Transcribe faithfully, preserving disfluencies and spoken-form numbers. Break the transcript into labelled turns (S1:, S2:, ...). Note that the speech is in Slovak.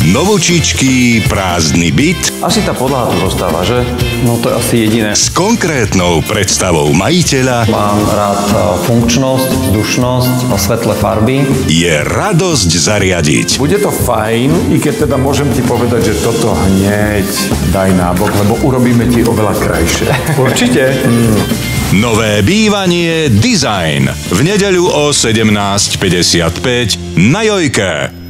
S1: Novúčičky, prázdny byt.
S2: Asi tá podlaha tu zostáva, že? No to je asi jediné.
S1: S konkrétnou predstavou majiteľa.
S2: Mám rád funkčnosť, vzdušnosť, svetlé farby.
S1: Je radosť zariadiť.
S3: Bude to fajn, i keď teda môžem ti povedať, že toto hneď daj nábok, lebo urobíme ti oveľa krajšie.
S2: Určite.
S3: Mm.
S1: Nové bývanie Design. V nedeľu o sedemnásť päťdesiatpäť na Jojke.